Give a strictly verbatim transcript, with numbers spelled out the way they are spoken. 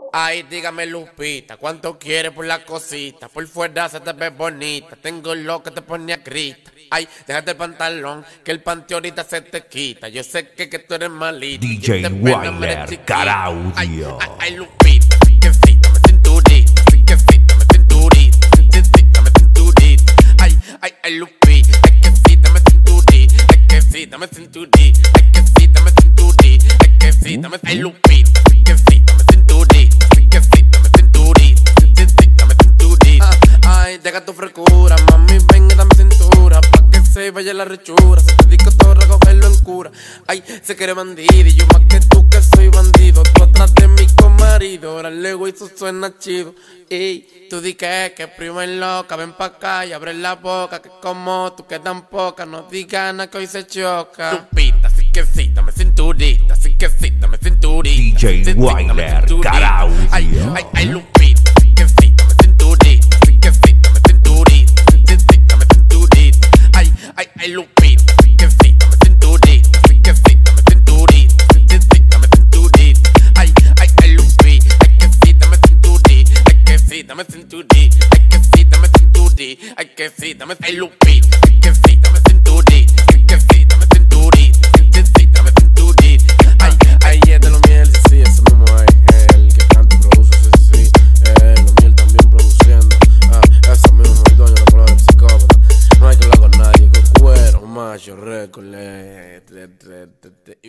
Ay, dígame Lupita, ¿cuánto quieres por la cosita? Por fuera se te ve bonita, tengo lo que te pone a grita. Ay, déjate el pantalón, que el panty ahorita se te quita. Yo sé que, que tú eres malita. D J Wyler, Caraudio. Ay, ay, ay, Lupita, que sí, dame cinturita, sí que sí, dame cinturita, sí que sí, dame cinturita. Ay, ay, ay, Lupita, ay, que sí, dame cinturita, ay, que sí, dame cinturita, ay, que sí, dame cinturita, ay, que sí, dame, ay, Lupita, que sí, dame cinturita. Ay, deja tu frescura, mami, venga, dame cintura, pa' que se vaya la rechura, se te dedico todo a recogerlo en cura. Ay, se quiere bandido y yo más que tú que soy bandido, tú atrás de mí con marido, ahora el ego y eso suena chido. Ey, tú di que, que prima es loca, ven pa' acá y abre la boca, que como tú que tan poca, no digas nada que hoy se choca. Lupita, sí que sí, dame cinturita, sí que sí, dame cinturita. D J Wyler, Caraudio. Ay, ay, ay, Lupita, sí que sí, dame cinturita, sí que sí, dame cinturita, sí que sí, dame cinturita. Ay, ay, ay, Lupita, sí que sí, dame cinturita, sí que sí, dame cinturita, sí que sí, dame cinturita. Ay, ay, ay, Lupita, ay que sí, dame cinturita, ay que sí, dame cinturita, ay que sí, dame cinturita, ay que sí, dame, ay, Lupita, sí que sí, dame cinturita, sí que sí, dame cinturita, sí que sí, dame cinturita. Ay, ay, es de lo miel, sí, sí, eso mismo es el que canta y produce, sí, sí, eh, lo miel también produciendo, ah, eso mismo, el dueño de la palabra psicópata, no hay que hablar con nadie, con cuero, macho, récord, eh,